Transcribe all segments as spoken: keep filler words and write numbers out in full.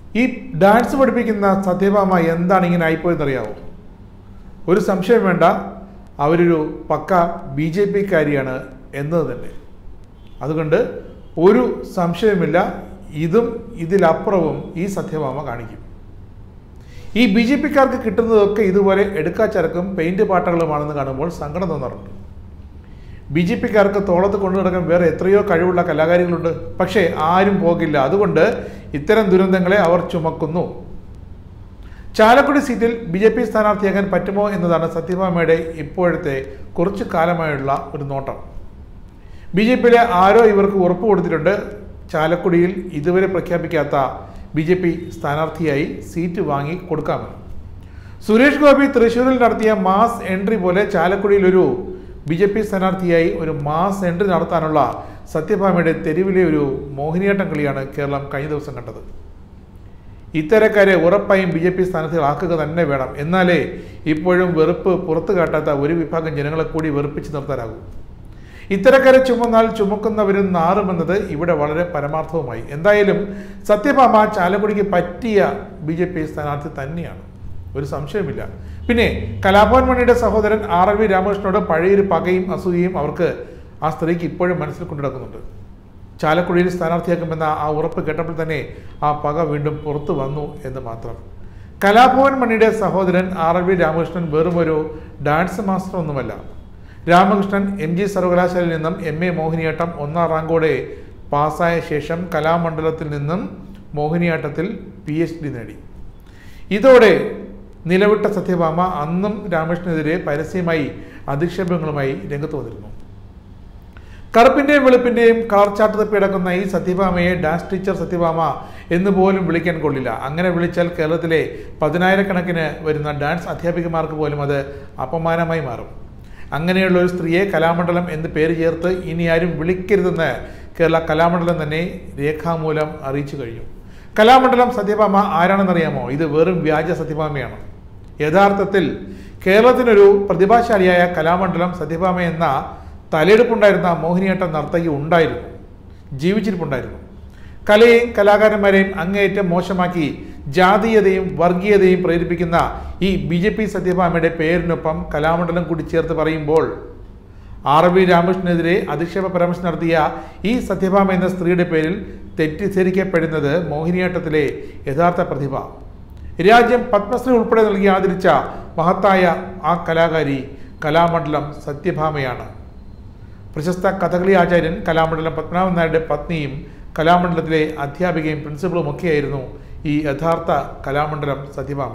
ഈ ഡാൻസ് പഠിപ്പിക്കുന്ന സത്യഭാമ എന്താണ് ഇങ്ങനെ ആയിപ്പോയെന്നറിയാമോ? ഒരു സംശയം വേണ്ട, അവരൊരു പക്ക ബി ജെ പിക്കാരിയാണ് എന്നത് തന്നെ. അതുകൊണ്ട് ഒരു സംശയമില്ല, ഇതും ഇതിലപ്പുറവും ഈ സത്യഭാമ കാണിക്കും. ഈ ബി ജെ പിക്കാർക്ക് കിട്ടുന്നതൊക്കെ ഇതുപോലെ എടുക്കാച്ചരക്കും പെയിന്റ് പാട്ടകളുമാണെന്ന് കാണുമ്പോൾ സങ്കടം തോന്നാറുണ്ട്. ബി ജെ പിക്കാർക്ക് തോളത്ത് കൊണ്ടു നടക്കാൻ വേറെ എത്രയോ കഴിവുള്ള കലാകാരികളുണ്ട്, പക്ഷേ ആരും പോകില്ല. അതുകൊണ്ട് ഇത്തരം ദുരന്തങ്ങളെ അവർ ചുമക്കുന്നു. ചാലക്കുടി സീറ്റിൽ ബി ജെ പി സ്ഥാനാർത്ഥിയാകാൻ പറ്റുമോ എന്നതാണ് സത്യഭാമയുടെ ഇപ്പോഴത്തെ കുറച്ചു കാലമായുള്ള ഒരു നോട്ടം. ബി ജെ പിയിലെ ആരോ ഇവർക്ക് ഉറപ്പ് കൊടുത്തിട്ടുണ്ട്, ചാലക്കുടിയിൽ ഇതുവരെ പ്രഖ്യാപിക്കാത്ത ബി ജെ പി സ്ഥാനാർത്ഥിയായി സീറ്റ് വാങ്ങി കൊടുക്കാമെന്ന്. സുരേഷ് ഗോപി തൃശ്ശൂരിൽ നടത്തിയ മാസ് എൻട്രി പോലെ ചാലക്കുടിയിൽ ഒരു ബി ജെ പി സ്ഥാനാർത്ഥിയായി ഒരു മാസ് എൻട്രി നടത്താനുള്ള സത്യഭാമയുടെ തെരുവിലെ ഒരു മോഹിനിയാട്ടം കളിയാണ് കേരളം കഴിഞ്ഞ ദിവസം കണ്ടത്. ഇത്തരക്കാരെ ഉറപ്പായും ബി ജെ പി സ്ഥാനാർത്ഥികളാക്കുക തന്നെ വേണം. എന്നാലേ ഇപ്പോഴും വെറുപ്പ് പുറത്തു കാട്ടാത്ത ഒരു വിഭാഗം ജനങ്ങളെ കൂടി വെറുപ്പിച്ച് നിർത്താനാകും. ഇത്തരക്കാരെ ചുമന്നാൽ ചുമക്കുന്നവരും നാറുമെന്നത് ഇവിടെ വളരെ പരമാർത്ഥവുമായി. എന്തായാലും സത്യഭാമ ചാലക്കുടിക്ക് പറ്റിയ ബി ജെ പി സ്ഥാനാർത്ഥി തന്നെയാണ്, ഒരു സംശയമില്ല. പിന്നെ കലാഭവൻ മണിയുടെ സഹോദരൻ ആർ എൽ വി രാമകൃഷ്ണനോട് പഴയൊരു പകയും അസൂയയും അവർക്ക് ആ സ്ത്രീക്ക് ഇപ്പോഴും മനസ്സിൽ കൊണ്ടു നടക്കുന്നുണ്ട്. ചാലക്കുടിയിൽ സ്ഥാനാർത്ഥിയാക്കുമെന്ന ആ ഉറപ്പ് കേട്ടപ്പോൾ തന്നെ ആ പക വീണ്ടും പുറത്തു വന്നു എന്ന് മാത്രം. കലാഭവൻ മണിയുടെ സഹോദരൻ ആർ എൽ വി രാമകൃഷ്ണൻ വെറും ഒരു ഡാൻസ് മാസ്റ്റർ ഒന്നുമല്ല. രാമകൃഷ്ണൻ എം ജി സർവകലാശാലയിൽ നിന്നും എം എ മോഹിനിയാട്ടം ഒന്നാം റാങ്കോടെ പാസ്സായ ശേഷം കലാമണ്ഡലത്തിൽ നിന്നും മോഹിനിയാട്ടത്തിൽ പി എച്ച് ഡി നേടി. ഇതോടെ നിലവിട്ട സത്യഭാമ അന്നും രാമകൃഷ്ണനെതിരെ പരസ്യമായി അധിക്ഷേപങ്ങളുമായി രംഗത്ത് വന്നിരുന്നു. കറുപ്പിന്റെയും വെളുപ്പിന്റെയും കളർ ചാർട്ട് തപ്പി കിടക്കുന്ന ഈ സത്യഭാമയെ ഡാൻസ് ടീച്ചർ സത്യഭാമ എന്ന് പോലും വിളിക്കാൻ കൊള്ളില്ല. അങ്ങനെ വിളിച്ചാൽ കേരളത്തിലെ പതിനായിരക്കണക്കിന് വരുന്ന ഡാൻസ് അധ്യാപികമാർക്ക് പോലും അത് അപമാനമായി മാറും. അങ്ങനെയുള്ള ഒരു സ്ത്രീയെ കലാമണ്ഡലം എന്ന് പേര് ചേർത്ത് ഇനി ആരും വിളിക്കരുതെന്ന് കേരള കലാമണ്ഡലം തന്നെ രേഖാമൂലം അറിയിച്ചു കഴിഞ്ഞു. കലാമണ്ഡലം സത്യഭാമ ആരാണെന്നറിയാമോ? ഇത് വെറും വ്യാജ സത്യഭാമയാണ്. യഥാർത്ഥത്തിൽ കേരളത്തിനൊരു പ്രതിഭാശാലിയായ കലാമണ്ഡലം സത്യഭാമ എന്ന തലയെടുപ്പുണ്ടായിരുന്ന മോഹിനിയാട്ട നർത്തകി ഉണ്ടായിരുന്നു, ജീവിച്ചിരിപ്പുണ്ടായിരുന്നു. കലയെയും കലാകാരന്മാരെയും അങ്ങേയറ്റം മോശമാക്കി ജാതീയതയും വർഗീയതയും പ്രേരിപ്പിക്കുന്ന ഈ ബി ജെ പി സത്യഭാമയുടെ പേരിനൊപ്പം കലാമണ്ഡലം കൂടി ചേർത്ത് പറയുമ്പോൾ ആർ വി രാമകൃഷ്ണനെതിരെ അധിക്ഷേപ പരാമർശം നടത്തിയ ഈ സത്യഭാമ എന്ന സ്ത്രീയുടെ പേരിൽ തെറ്റിദ്ധരിക്കപ്പെടുന്നത് മോഹിനിയാട്ടത്തിലെ യഥാർത്ഥ പ്രതിഭ, രാജ്യം പത്മശ്രീ ഉൾപ്പെടെ നൽകി ആദരിച്ച മഹത്തായ ആ കലാകാരി കലാമണ്ഡലം സത്യഭാമയാണ്. പ്രശസ്ത കഥകളി ആചാര്യൻ കലാമണ്ഡലം പത്മനാഭൻ നായരുടെ പത്നിയും കലാമണ്ഡലത്തിലെ അധ്യാപികയും പ്രിൻസിപ്പളും ഒക്കെയായിരുന്നു ഈ യഥാർത്ഥ കലാമണ്ഡലം സത്യഭാമ.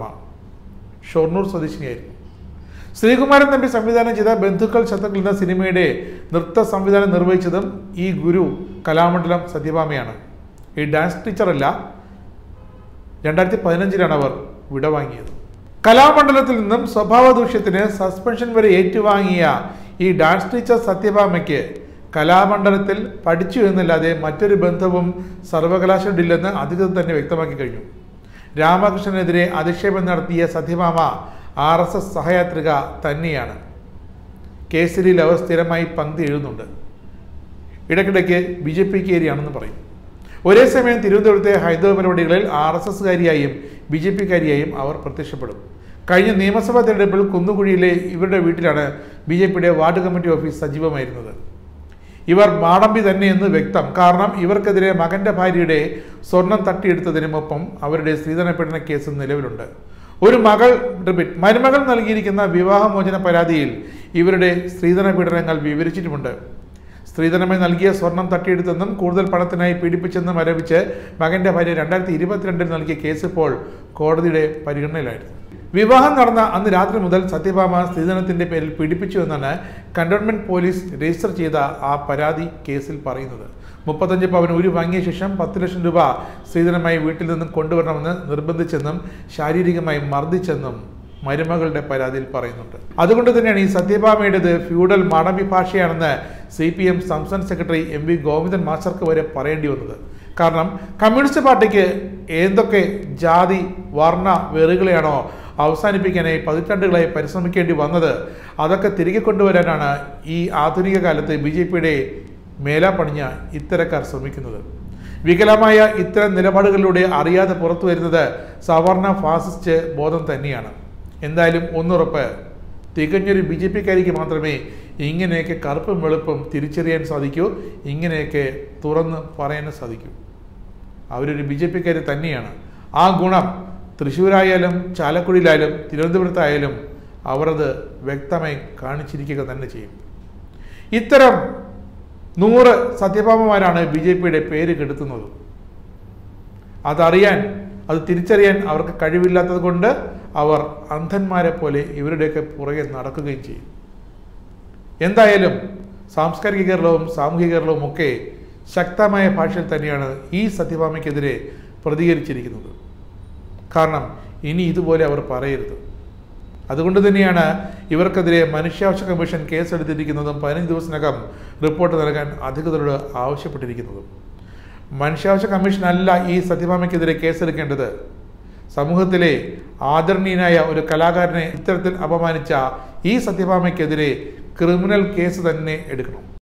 ഷൊർണൂർ സ്വദേശിനിയായിരുന്നു. ശ്രീകുമാരൻ തമ്പി സംവിധാനം ചെയ്ത ബന്ധുക്കൾ ശത്രുക്കൾ എന്ന സിനിമയുടെ നൃത്ത സംവിധാനം നിർവഹിച്ചതും ഈ ഗുരു കലാമണ്ഡലം സത്യഭാമയാണ്. ഈ ഡാൻസ് ടീച്ചറല്ല, രണ്ടായിരത്തി പതിനഞ്ചിലാണ് അവർ വിടവാങ്ങിയത്. കലാമണ്ഡലത്തിൽ നിന്നും സ്വഭാവ ദൂഷ്യത്തിന് സസ്പെൻഷൻ വരെ ഏറ്റുവാങ്ങിയ ഈ ഡാൻസ് ടീച്ചർ സത്യഭാമയ്ക്ക് കലാമണ്ഡലത്തിൽ പഠിച്ചു എന്നല്ലാതെ മറ്റൊരു ബന്ധവും സർവകലാശാലയില്ലെന്ന് അധികൃതർ തന്നെ വ്യക്തമാക്കി കഴിഞ്ഞു. രാമകൃഷ്ണനെതിരെ അധിക്ഷേപം നടത്തിയ സത്യഭാമ ആർ എസ് എസ് സഹയാത്രിക തന്നെയാണ്. കേസരിയിൽ അവർ സ്ഥിരമായി പങ്ക്തി എഴുതുന്നുണ്ട്. ഇടയ്ക്കിടയ്ക്ക് ബി ജെ പിക്കാരിയാണെന്ന് പറയും. ഒരേ സമയം തിരുവനന്തപുരത്തെ ഹൈന്ദവ പരിപാടികളിൽ ആർ എസ് എസ്കാരിയായും ബി ജെ പിക്കാരിയായും അവർ പ്രത്യക്ഷപ്പെടും. കഴിഞ്ഞ നിയമസഭാ തെരഞ്ഞെടുപ്പിൽ കുന്നുകുഴിയിലെ ഇവരുടെ വീട്ടിലാണ് ബി ജെ പിയുടെ വാർഡ് കമ്മിറ്റി ഓഫീസ് സജീവമായിരുന്നത്. ഇവർ മാടമ്പി തന്നെയെന്ന് വ്യക്തം. കാരണം ഇവർക്കെതിരെ മകന്റെ ഭാര്യയുടെ സ്വർണം തട്ടിയെടുത്തതിനുമൊപ്പം അവരുടെ സ്ത്രീധന പീഡന കേസ് നിലവിലുണ്ട്. ഒരു മകൾ റിപ്പീറ്റ് മരുമകൾ നൽകിയിരിക്കുന്ന വിവാഹമോചന പരാതിയിൽ ഇവരുടെ സ്ത്രീധന പീഡനങ്ങൾ വിവരിച്ചിട്ടുമുണ്ട്. സ്ത്രീധനമായി നൽകിയ സ്വർണം തട്ടിയെടുത്തെന്നും കൂടുതൽ പണത്തിനായി പീഡിപ്പിച്ചെന്നും ആരോപിച്ച് മകന്റെ ഭാര്യ രണ്ടായിരത്തി ഇരുപത്തിരണ്ടിൽ നൽകിയ കേസ് ഇപ്പോൾ കോടതിയുടെ പരിഗണനയിലായിരുന്നു. വിവാഹം നടന്ന അന്ന് രാത്രി മുതൽ സത്യഭാമ സ്ത്രീധനത്തിന്റെ പേരിൽ പീഡിപ്പിച്ചു എന്നാണ് കന്റോൺമെന്റ് പോലീസ് രജിസ്റ്റർ ചെയ്ത ആ പരാതി കേസിൽ പറയുന്നത്. മുപ്പത്തഞ്ച് പവൻ ഉരു വാങ്ങിയ ശേഷം പത്ത് ലക്ഷം രൂപ സ്ത്രീധനമായി വീട്ടിൽ നിന്നും കൊണ്ടുവരണമെന്ന് നിർബന്ധിച്ചെന്നും ശാരീരികമായി മർദ്ദിച്ചെന്നും മരുമകളുടെ പരാതിയിൽ പറയുന്നുണ്ട്. അതുകൊണ്ട് തന്നെയാണ് ഈ സത്യഭാമയുടേത് ഫ്യൂഡൽ മാടമ്പി ഭാഷയാണെന്ന് സി പി എം സംസ്ഥാന സെക്രട്ടറി എം വി ഗോവിന്ദൻ മാസ്റ്റർക്ക് വരെ പറയേണ്ടി വന്നത്. കാരണം കമ്മ്യൂണിസ്റ്റ് പാർട്ടിക്ക് എന്തൊക്കെ ജാതി വർണ്ണ വെറുകളെയാണോ അവസാനിപ്പിക്കാനായി പതിറ്റാണ്ടുകളായി പരിശ്രമിക്കേണ്ടി വന്നത്, അതൊക്കെ തിരികെ കൊണ്ടുവരാനാണ് ഈ ആധുനിക കാലത്ത് ബി ജെ പിയുടെ മേലാ പണിഞ്ഞ ഇത്തരക്കാർ ശ്രമിക്കുന്നത്. വികലമായ ഇത്തരം നിലപാടുകളിലൂടെ അറിയാതെ പുറത്തു വരുന്നത് സവർണ ഫാസിസ്റ്റ് ബോധം തന്നെയാണ്. എന്തായാലും ഒന്നുറപ്പ്, തികഞ്ഞൊരു ബി ജെ പിക്കാരിക്ക് മാത്രമേ ഇങ്ങനെയൊക്കെ കറുപ്പും വെളുപ്പും തിരിച്ചറിയാൻ സാധിക്കൂ, ഇങ്ങനെയൊക്കെ തുറന്ന് പറയാൻ സാധിക്കൂ. അവരൊരു ബി ജെ പിക്കാരി തന്നെയാണ്. ആ ഗുണം തൃശ്ശൂരായാലും ചാലക്കുടിയിലായാലും തിരുവനന്തപുരത്തായാലും അവർ അത് വ്യക്തമായി കാണിച്ചിരിക്കുക തന്നെ ചെയ്യും. ഇത്തരം നൂറ് സത്യഭാമമാരാണ് ബി ജെ പിയുടെ പേര് കെടുത്തുന്നത്. അതറിയാൻ, അത് തിരിച്ചറിയാൻ അവർക്ക് കഴിവില്ലാത്തത് കൊണ്ട് അവർ അന്ധന്മാരെ പോലെ ഇവരുടെയൊക്കെ പുറകെ നടക്കുകയും ചെയ്യും. എന്തായാലും സാംസ്കാരിക കേരളവും സാമൂഹിക കേരളവും ഒക്കെ ശക്തമായ ഭാഷയിൽ തന്നെയാണ് ഈ സത്യഭാമയ്ക്കെതിരെ പ്രതികരിച്ചിരിക്കുന്നത്. കാരണം ഇനി ഇതുപോലെ അവർ പറയരുത്. അതുകൊണ്ട് തന്നെയാണ് ഇവർക്കെതിരെ മനുഷ്യാവകാശ കമ്മീഷൻ കേസെടുത്തിരിക്കുന്നതും പതിനഞ്ച് ദിവസത്തിനകം റിപ്പോർട്ട് നൽകാൻ അധികൃതരോട് ആവശ്യപ്പെട്ടിരിക്കുന്നതും. മനുഷ്യാവകാശ കമ്മീഷനല്ല ഈ സത്യഭാമയ്ക്കെതിരെ കേസെടുക്കേണ്ടത്. സമൂഹത്തിലെ ആദരണീയനായ ഒരു കലാകാരനെ ഇത്തരത്തിൽ അപമാനിച്ച ഈ സത്യഭാമയ്ക്കെതിരെ ക്രിമിനൽ കേസ് തന്നെ എടുക്കണം.